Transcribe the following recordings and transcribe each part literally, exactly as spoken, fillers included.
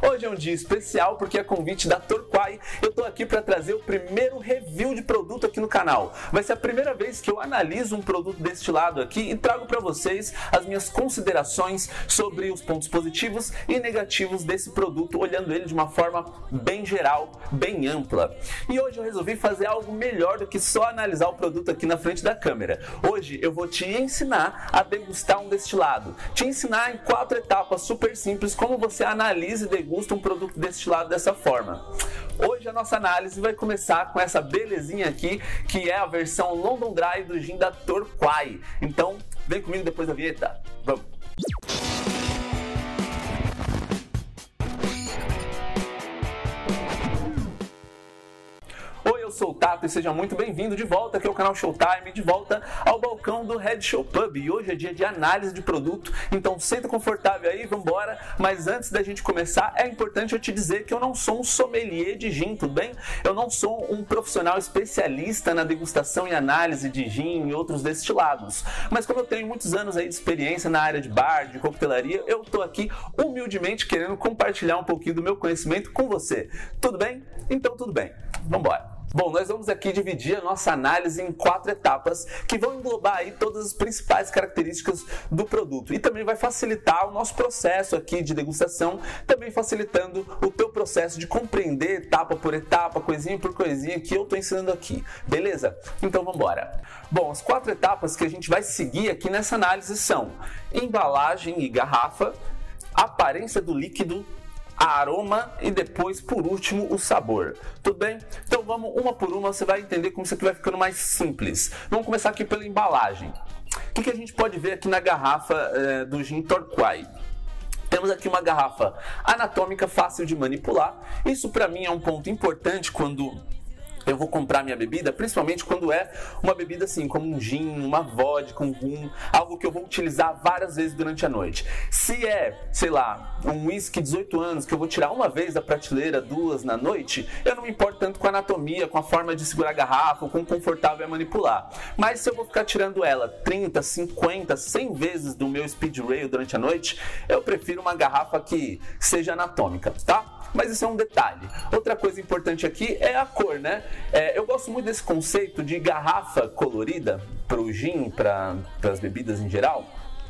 Hoje é um dia especial porque é convite da Torquay. Eu tô aqui para trazer o primeiro review de produto aqui no canal. Vai ser a primeira vez que eu analiso um produto destilado aqui e trago para vocês as minhas considerações sobre os pontos positivos e negativos desse produto, olhando ele de uma forma bem geral, bem ampla. E hoje eu resolvi fazer algo melhor do que só analisar o produto aqui na frente da câmera. Hoje eu vou te ensinar a degustar um destilado, te ensinar em quatro etapas super simples como você analisa e degusta um produto destilado dessa forma. Hoje a nossa análise vai começar com essa belezinha aqui, que é a versão London Dry do gin da Torquay. Então, vem comigo depois da vinheta. Vamos! Eu sou o Tato e seja muito bem-vindo de volta aqui ao canal Showtime, de volta ao balcão do Red Show Pub. E hoje é dia de análise de produto, então senta confortável aí, vambora. Mas antes da gente começar, é importante eu te dizer que eu não sou um sommelier de gin, tudo bem? Eu não sou um profissional especialista na degustação e análise de gin e outros destilados. Mas como eu tenho muitos anos aí de experiência na área de bar, de coquetelaria, eu tô aqui humildemente querendo compartilhar um pouquinho do meu conhecimento com você. Tudo bem? Então tudo bem, vambora. Bom, nós vamos aqui dividir a nossa análise em quatro etapas que vão englobar aí todas as principais características do produto e também vai facilitar o nosso processo aqui de degustação, também facilitando o teu processo de compreender etapa por etapa, coisinha por coisinha que eu estou ensinando aqui, beleza? Então vamos embora. Bom, as quatro etapas que a gente vai seguir aqui nessa análise são embalagem e garrafa, aparência do líquido, aroma e depois, por último, o sabor. Tudo bem? Então vamos uma por uma, você vai entender como isso aqui vai ficando mais simples. Vamos começar aqui pela embalagem. O que, que a gente pode ver aqui na garrafa é, do gin Torquay? Temos aqui uma garrafa anatômica, fácil de manipular. Isso para mim é um ponto importante quando eu vou comprar minha bebida, principalmente quando é uma bebida assim, como um gin, uma vodka, um rum, algo que eu vou utilizar várias vezes durante a noite. Se é, sei lá, um whisky dezoito anos que eu vou tirar uma vez da prateleira, duas na noite, eu não me importo tanto com a anatomia, com a forma de segurar a garrafa, com o confortável é manipular. Mas se eu vou ficar tirando ela trinta, cinquenta, cem vezes do meu speed rail durante a noite, eu prefiro uma garrafa que seja anatômica, tá? Mas isso é um detalhe. Outra coisa importante aqui é a cor, né? É, eu gosto muito desse conceito de garrafa colorida para o gin, para as bebidas em geral,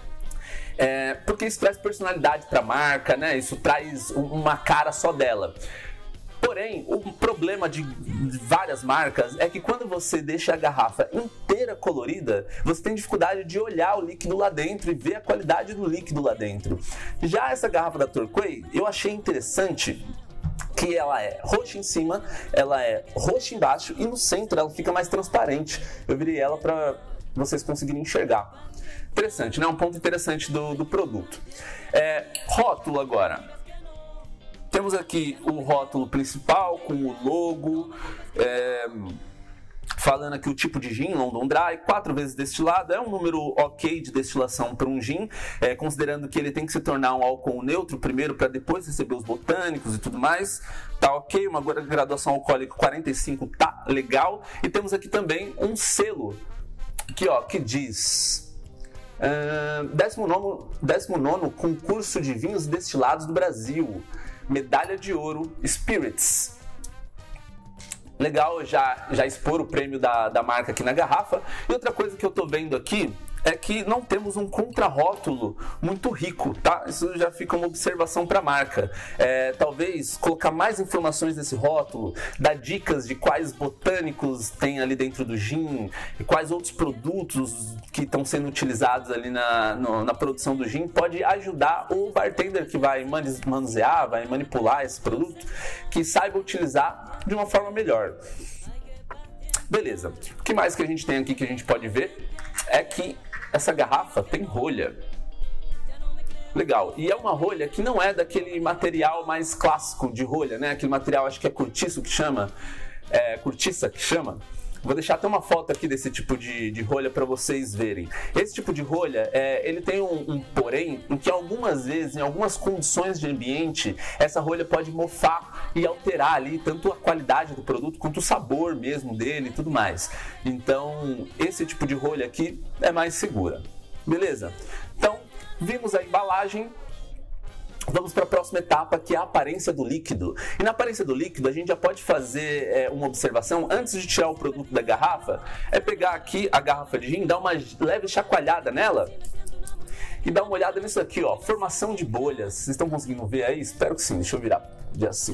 é, porque isso traz personalidade para a marca, né? Isso traz uma cara só dela. Porém, o problema de várias marcas é que quando você deixa a garrafa inteira colorida, você tem dificuldade de olhar o líquido lá dentro e ver a qualidade do líquido lá dentro. Já essa garrafa da Torquay, eu achei interessante que ela é roxa em cima, ela é roxa embaixo e no centro ela fica mais transparente. Eu virei ela para vocês conseguirem enxergar. Interessante, né? Um ponto interessante do, do produto. É, rótulo agora. Temos aqui o rótulo principal com o logo, é, falando aqui o tipo de gin, London Dry, quatro vezes destilado, é um número ok de destilação para um gin, é, considerando que ele tem que se tornar um álcool neutro primeiro para depois receber os botânicos e tudo mais, tá ok, uma graduação alcoólica quarenta e cinco tá legal, e temos aqui também um selo aqui, ó, que diz uh, décimo nono concurso de vinhos destilados do Brasil, medalha de ouro Spirits. Legal já, já expor o prêmio da, da marca aqui na garrafa. E outra coisa que eu tô vendo aqui é que não temos um contrarótulo muito rico, tá? Isso já fica uma observação para a marca. É, talvez colocar mais informações nesse rótulo, dar dicas de quais botânicos tem ali dentro do gin, e quais outros produtos que estão sendo utilizados ali na, no, na produção do gin, pode ajudar o bartender que vai manusear, vai manipular esse produto, que saiba utilizar de uma forma melhor. Beleza. O que mais que a gente tem aqui que a gente pode ver é que essa garrafa tem rolha. Legal. E é uma rolha que não é daquele material mais clássico de rolha, né? Aquele material, acho que é cortiço que chama, é, cortiça que chama. Vou deixar até uma foto aqui desse tipo de, de rolha para vocês verem. Esse tipo de rolha, é, ele tem um, um porém em que algumas vezes, em algumas condições de ambiente, essa rolha pode mofar e alterar ali tanto a qualidade do produto quanto o sabor mesmo dele e tudo mais. Então, esse tipo de rolha aqui é mais segura. Beleza? Então, vimos a embalagem. Vamos para a próxima etapa, que é a aparência do líquido. E na aparência do líquido, a gente já pode fazer é, uma observação, antes de tirar o produto da garrafa, é pegar aqui a garrafa de gin, dar uma leve chacoalhada nela e dar uma olhada nisso aqui, ó, formação de bolhas. Vocês estão conseguindo ver aí? Espero que sim, deixa eu virar de assim.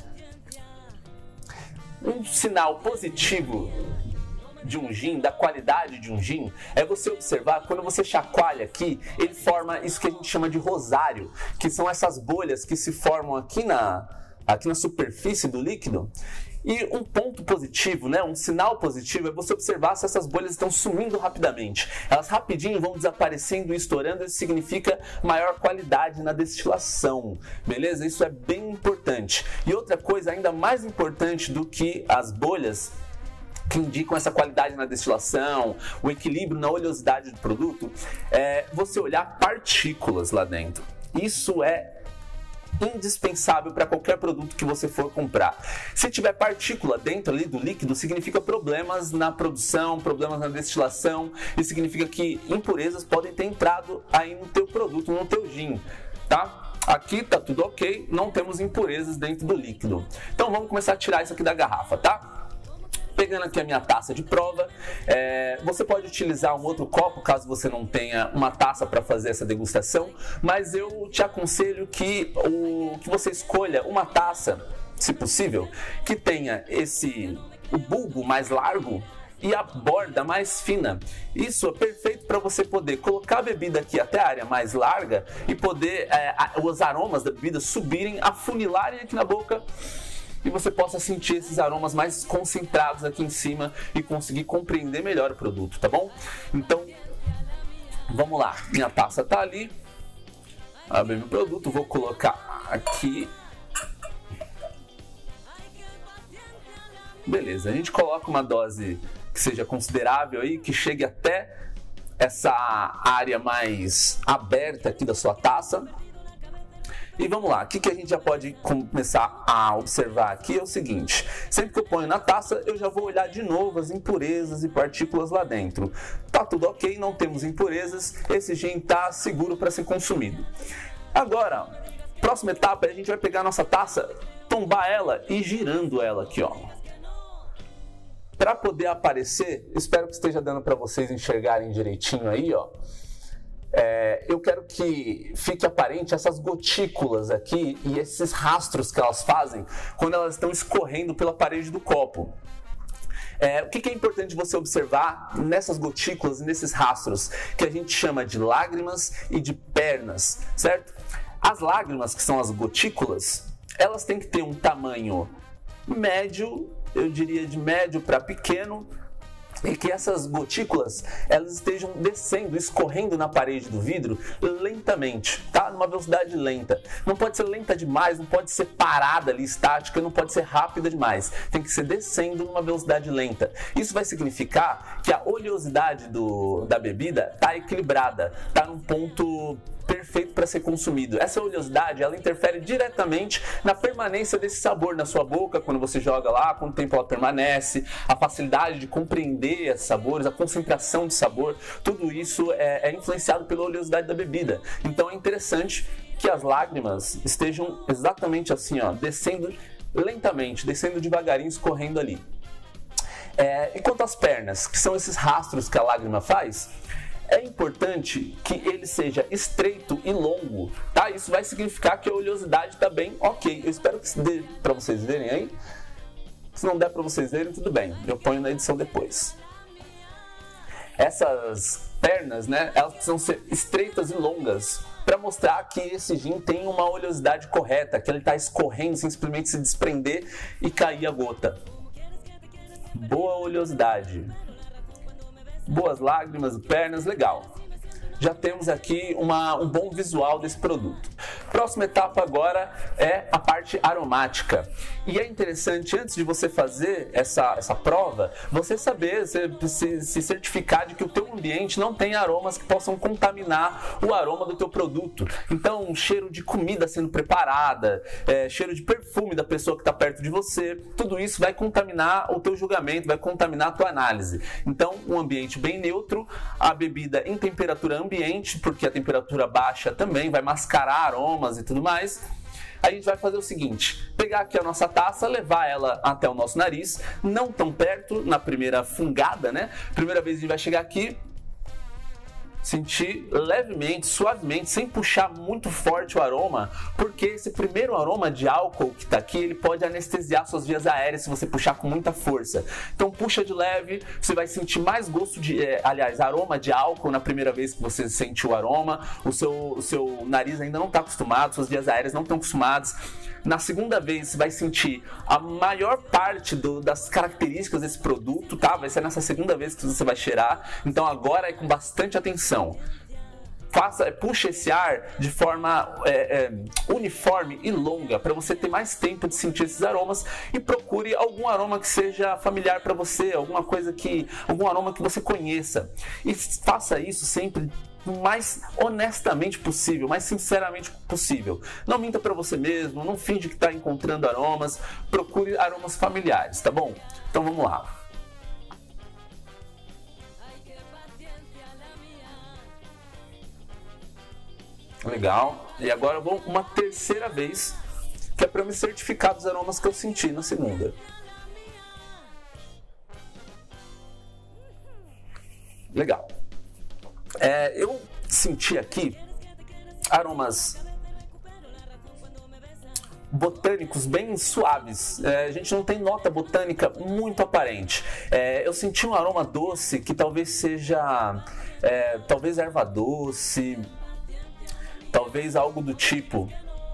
Um sinal positivo de um gin, da qualidade de um gin, é você observar quando você chacoalha aqui, ele forma isso que a gente chama de rosário, que são essas bolhas que se formam aqui na, aqui na superfície do líquido. E um ponto positivo, né, um sinal positivo é você observar se essas bolhas estão sumindo rapidamente. Elas rapidinho vão desaparecendo e estourando, isso significa maior qualidade na destilação, beleza? Isso é bem importante. E outra coisa ainda mais importante do que as bolhas, que indicam essa qualidade na destilação, o equilíbrio na oleosidade do produto, é você olhar partículas lá dentro. Isso é indispensável para qualquer produto que você for comprar. Se tiver partícula dentro ali do líquido, significa problemas na produção, problemas na destilação, e significa que impurezas podem ter entrado aí no teu produto, no teu gin, tá? Aqui tá tudo ok, não temos impurezas dentro do líquido. Então vamos começar a tirar isso aqui da garrafa, tá? Pegando aqui a minha taça de prova, é, você pode utilizar um outro copo caso você não tenha uma taça para fazer essa degustação, mas eu te aconselho que, o, que você escolha uma taça, se possível, que tenha esse, o bulbo mais largo e a borda mais fina. Isso é perfeito para você poder colocar a bebida aqui até a área mais larga e poder é, os aromas da bebida subirem, afunilarem aqui na boca, e você possa sentir esses aromas mais concentrados aqui em cima e conseguir compreender melhor o produto, tá bom? Então, vamos lá. Minha taça tá ali. Abri meu produto, vou colocar aqui. Beleza, a gente coloca uma dose que seja considerável aí, que chegue até essa área mais aberta aqui da sua taça. E vamos lá, o que, que a gente já pode começar a observar aqui é o seguinte: sempre que eu ponho na taça, eu já vou olhar de novo as impurezas e partículas lá dentro. Tá tudo ok, não temos impurezas, esse gin está seguro para ser consumido. Agora, próxima etapa, a gente vai pegar a nossa taça, tombar ela e girando ela aqui, ó. Para poder aparecer, espero que esteja dando para vocês enxergarem direitinho aí, ó. É, eu quero que fique aparente essas gotículas aqui e esses rastros que elas fazem quando elas estão escorrendo pela parede do copo. É, o que, que é importante você observar nessas gotículas e nesses rastros, que a gente chama de lágrimas e de pernas, certo? As lágrimas, que são as gotículas, elas têm que ter um tamanho médio, eu diria de médio para pequeno, e que essas gotículas elas estejam descendo, escorrendo na parede do vidro lentamente, tá? Numa velocidade lenta. Não pode ser lenta demais, não pode ser parada ali, estática, não pode ser rápida demais. Tem que ser descendo numa velocidade lenta. Isso vai significar que a oleosidade do, da bebida está equilibrada, está num ponto perfeito para ser consumido. Essa oleosidade, ela interfere diretamente na permanência desse sabor na sua boca, quando você joga lá, quanto tempo ela permanece, a facilidade de compreender esses sabores, a concentração de sabor, tudo isso é, é influenciado pela oleosidade da bebida. Então é interessante que as lágrimas estejam exatamente assim, ó, descendo lentamente, descendo devagarinho, escorrendo ali. É, e quanto às pernas, que são esses rastros que a lágrima faz, é importante que ele seja estreito e longo, tá? Isso vai significar que a oleosidade está bem ok. Eu espero que dê para vocês verem aí. Se não der para vocês verem, tudo bem. Eu ponho na edição depois. Essas pernas, né? Elas precisam ser estreitas e longas para mostrar que esse gin tem uma oleosidade correta, que ele está escorrendo sem simplesmente se desprender e cair a gota. Boa oleosidade. Boas lágrimas e pernas, legal. Já temos aqui uma, um bom visual desse produto. Próxima etapa agora é a parte aromática. E é interessante, antes de você fazer essa, essa prova, você saber, se, se certificar de que o teu ambiente não tem aromas que possam contaminar o aroma do teu produto. Então, um cheiro de comida sendo preparada, é, cheiro de perfume da pessoa que está perto de você, tudo isso vai contaminar o teu julgamento, vai contaminar a tua análise. Então, um ambiente bem neutro, a bebida em temperatura ambiente, ambiente, porque a temperatura baixa também vai mascarar aromas e tudo mais. A gente vai fazer o seguinte, pegar aqui a nossa taça, levar ela até o nosso nariz, não tão perto, na primeira fungada, né? Primeira vez a gente vai chegar aqui, sentir levemente, suavemente, sem puxar muito forte o aroma, porque esse primeiro aroma de álcool que está aqui, ele pode anestesiar suas vias aéreas se você puxar com muita força. Então puxa de leve, você vai sentir mais gosto de, é, aliás, aroma de álcool na primeira vez que você sente o aroma, o seu, o seu nariz ainda não está acostumado, suas vias aéreas não estão acostumadas. Na segunda vez você vai sentir a maior parte do, das características desse produto, tá? Vai ser nessa segunda vez que você vai cheirar, então agora é com bastante atenção. Faça, puxa esse ar de forma é, é, uniforme e longa para você ter mais tempo de sentir esses aromas e procure algum aroma que seja familiar para você, alguma coisa que, algum aroma que você conheça e faça isso sempre o mais honestamente possível, mais sinceramente possível. Não minta para você mesmo, não finge que está encontrando aromas, procure aromas familiares, tá bom? Então vamos lá. Legal. E agora eu vou uma terceira vez, que é para me certificar dos aromas que eu senti na segunda. Legal. É, eu senti aqui aromas botânicos bem suaves, é, a gente não tem nota botânica muito aparente. É, eu senti um aroma doce que talvez seja, é, talvez erva doce, talvez algo do tipo.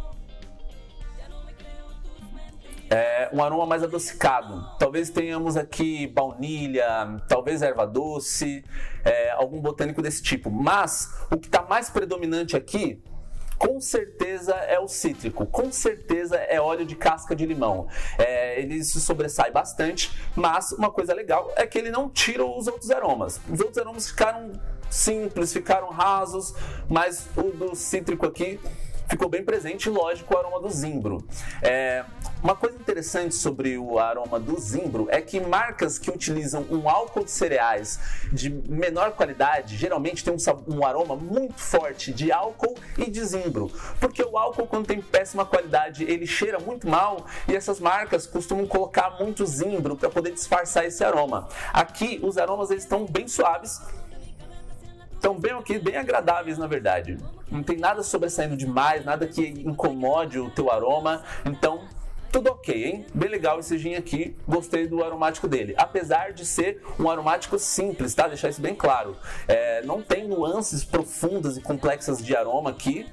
É, um aroma mais adocicado. Talvez tenhamos aqui baunilha, talvez erva doce, é, algum botânico desse tipo. Mas o que está mais predominante aqui, com certeza é o cítrico, com certeza é óleo de casca de limão. É, ele se sobressai bastante, mas uma coisa legal é que ele não tira os outros aromas. Os outros aromas ficaram simples, ficaram rasos, mas o do cítrico aqui ficou bem presente, e lógico, o aroma do zimbro. É, uma coisa interessante sobre o aroma do zimbro é que marcas que utilizam um álcool de cereais de menor qualidade, geralmente tem um, um aroma muito forte de álcool e de zimbro, porque o álcool, quando tem péssima qualidade, ele cheira muito mal, e essas marcas costumam colocar muito zimbro para poder disfarçar esse aroma. Aqui, os aromas eles estão bem suaves, estão bem aqui, bem agradáveis na verdade. Não tem nada sobressaindo demais, nada que incomode o teu aroma. Então, tudo ok, hein? Bem legal esse gin aqui, gostei do aromático dele. Apesar de ser um aromático simples, tá? Deixar isso bem claro. É, não tem nuances profundas e complexas de aroma aqui.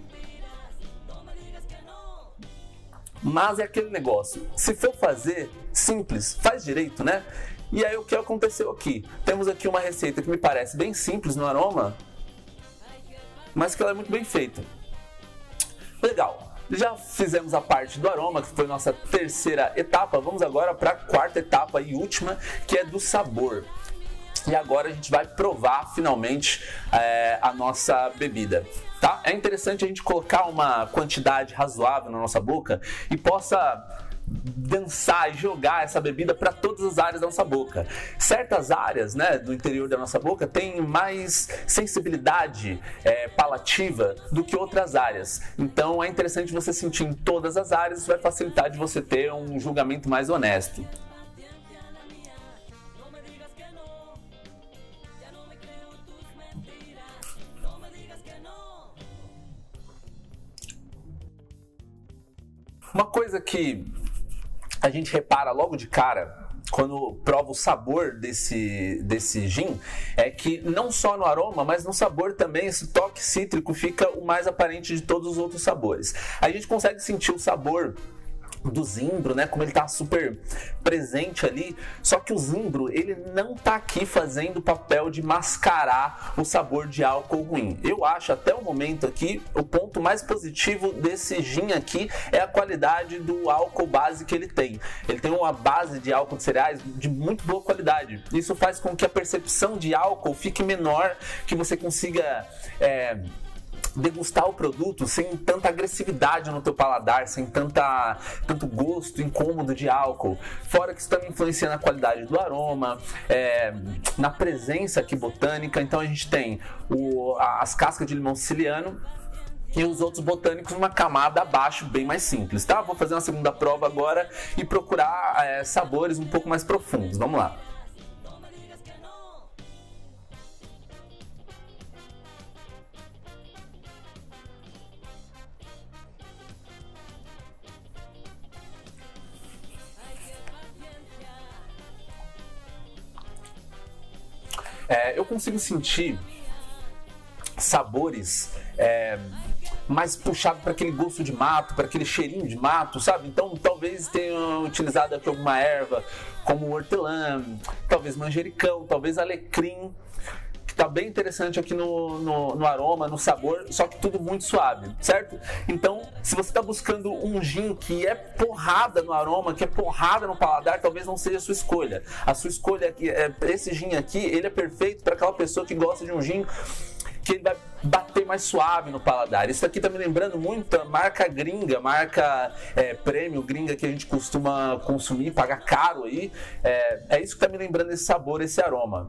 Mas é aquele negócio, se for fazer simples, faz direito, né? E aí o que aconteceu aqui? Temos aqui uma receita que me parece bem simples no aroma, mas que ela é muito bem feita. Legal, já fizemos a parte do aroma, que foi nossa terceira etapa. Vamos agora para a quarta etapa e última, que é do sabor. E agora a gente vai provar finalmente é, a nossa bebida, tá? É interessante a gente colocar uma quantidade razoável na nossa boca e possa dançar e jogar essa bebida para todas as áreas da nossa boca. Certas áreas, né, do interior da nossa boca têm mais sensibilidade é, palativa do que outras áreas. Então é interessante você sentir em todas as áreas, isso vai facilitar de você ter um julgamento mais honesto. Uma coisa que a gente repara logo de cara quando prova o sabor desse, desse gin é que não só no aroma, mas no sabor também esse toque cítrico fica o mais aparente de todos os outros sabores. A gente consegue sentir o sabor do zimbro, né, como ele tá super presente ali, só que o zimbro, ele não tá aqui fazendo o papel de mascarar o sabor de álcool ruim. Eu acho, até o momento aqui, o ponto mais positivo desse gin aqui é a qualidade do álcool base que ele tem. Ele tem uma base de álcool de cereais de muito boa qualidade. Isso faz com que a percepção de álcool fique menor, que você consiga é, degustar o produto sem tanta agressividade no teu paladar, sem tanta, tanto gosto incômodo de álcool. Fora que isso também influencia na qualidade do aroma, é, na presença aqui botânica. Então a gente tem o, as cascas de limão siciliano e os outros botânicos numa camada abaixo, bem mais simples, tá? Vou fazer uma segunda prova agora e procurar é, sabores um pouco mais profundos. Vamos lá. É, eu consigo sentir sabores é, mais puxados para aquele gosto de mato, para aquele cheirinho de mato, sabe? Então talvez tenham utilizado aqui alguma erva como hortelã, talvez manjericão, talvez alecrim, que tá bem interessante aqui no, no, no aroma, no sabor, só que tudo muito suave, certo? Então, se você está buscando um gin que é porrada no aroma, que é porrada no paladar, talvez não seja a sua escolha. A sua escolha aqui, é, esse gin aqui, ele é perfeito para aquela pessoa que gosta de um gin que ele vai bater mais suave no paladar. Isso aqui tá me lembrando muito a marca gringa, marca é, prêmio gringa que a gente costuma consumir, pagar caro aí. É, é isso que tá me lembrando esse sabor, esse aroma.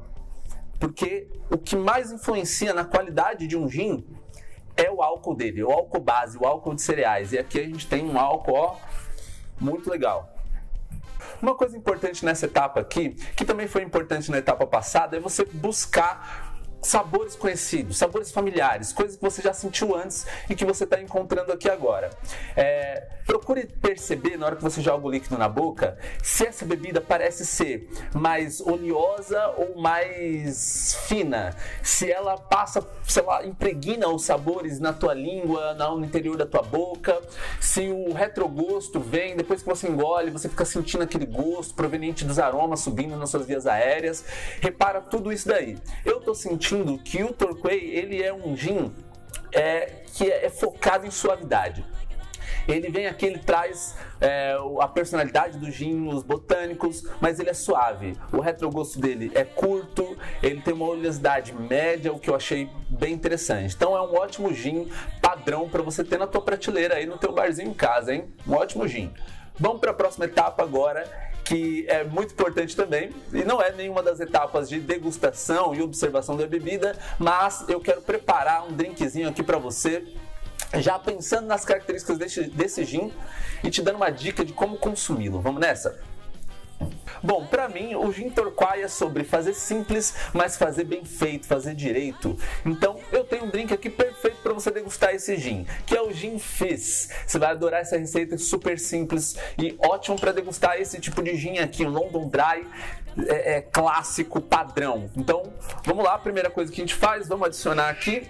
Porque o que mais influencia na qualidade de um gin é o álcool dele, o álcool base, o álcool de cereais. E aqui a gente tem um álcool, ó, muito legal. Uma coisa importante nessa etapa aqui, que também foi importante na etapa passada, é você buscar sabores conhecidos, sabores familiares, coisas que você já sentiu antes e que você está encontrando aqui agora. É, procure perceber, na hora que você joga o líquido na boca, se essa bebida parece ser mais oleosa ou mais fina, se ela passa, se ela impregna os sabores na tua língua, no interior da tua boca, se o retrogosto vem, depois que você engole, você fica sentindo aquele gosto proveniente dos aromas subindo nas suas vias aéreas. Repara tudo isso daí. Eu tô sentindo que o Torquay, ele é um gin é, que é, é focado em suavidade. Ele vem aqui, ele traz é, a personalidade do gin, os botânicos, mas ele é suave. O retrogosto dele é curto, ele tem uma oleosidade média, o que eu achei bem interessante. Então é um ótimo gin padrão para você ter na tua prateleira aí no teu barzinho em casa, hein? Um ótimo gin. Vamos para a próxima etapa agora, que é muito importante também, e não é nenhuma das etapas de degustação e observação da bebida, mas eu quero preparar um drinkzinho aqui para você, já pensando nas características desse, desse gin e te dando uma dica de como consumi-lo. Vamos nessa? Bom, pra mim, o gin Torquay é sobre fazer simples, mas fazer bem feito, fazer direito. Então, eu tenho um drink aqui perfeito para você degustar esse gin, que é o Gin Fizz. Você vai adorar essa receita super simples e ótimo para degustar esse tipo de gin aqui, um London Dry é, é, clássico, padrão. Então, vamos lá, a primeira coisa que a gente faz, vamos adicionar aqui.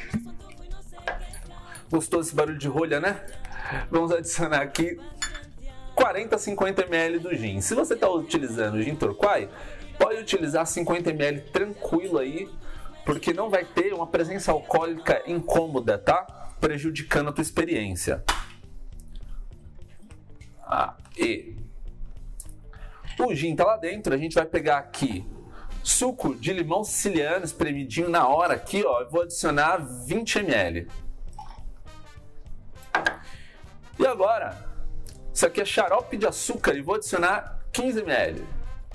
Gostou desse barulho de rolha, né? Vamos adicionar aqui quarenta a cinquenta mililitros do gin. Se você está utilizando o gin Torquay, pode utilizar cinquenta mililitros tranquilo aí, porque não vai ter uma presença alcoólica incômoda, tá? Prejudicando a tua experiência. Ah, e o gin tá lá dentro, a gente vai pegar aqui suco de limão siciliano espremidinho na hora aqui, ó, eu vou adicionar vinte mililitros. E agora, isso aqui é xarope de açúcar e vou adicionar quinze mililitros.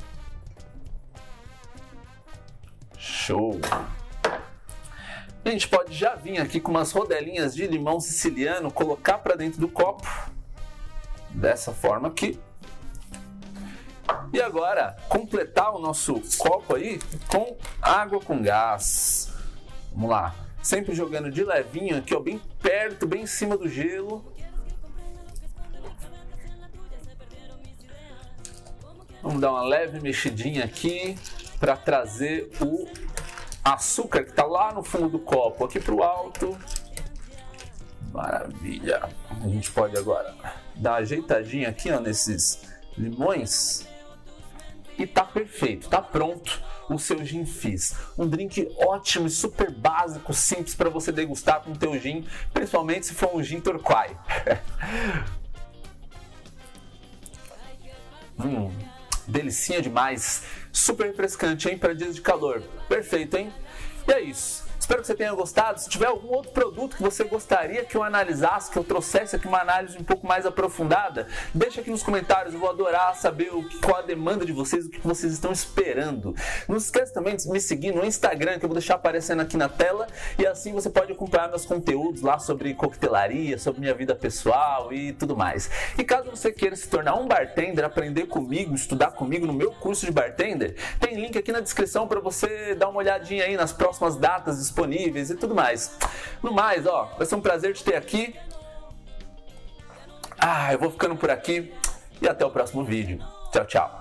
Show! A gente pode já vir aqui com umas rodelinhas de limão siciliano, colocar para dentro do copo, dessa forma aqui. E agora, completar o nosso copo aí com água com gás. Vamos lá, sempre jogando de levinho aqui, ó, bem perto, bem em cima do gelo. Vamos dar uma leve mexidinha aqui para trazer o açúcar que está lá no fundo do copo aqui para o alto. Maravilha! A gente pode agora dar uma ajeitadinha aqui, ó, nesses limões e tá perfeito, tá pronto o seu Gin Fizz. Um drink ótimo e super básico, simples para você degustar com o teu gin, principalmente se for um gin Torquay. hum. Delicinha demais, super refrescante, hein, para dias de calor. Perfeito, hein? E é isso. Espero que você tenha gostado. Se tiver algum outro produto que você gostaria que eu analisasse, que eu trouxesse aqui uma análise um pouco mais aprofundada, deixa aqui nos comentários. Eu vou adorar saber o que, qual a demanda de vocês, o que vocês estão esperando. Não esqueça também de me seguir no Instagram, que eu vou deixar aparecendo aqui na tela, e assim você pode acompanhar meus conteúdos lá sobre coquetelaria, sobre minha vida pessoal e tudo mais. E caso você queira se tornar um bartender, aprender comigo, estudar comigo no meu curso de bartender, tem link aqui na descrição para você dar uma olhadinha aí nas próximas datas disponíveis e tudo mais. No mais, ó, vai ser um prazer te ter aqui. Ah, eu vou ficando por aqui e até o próximo vídeo. Tchau, tchau.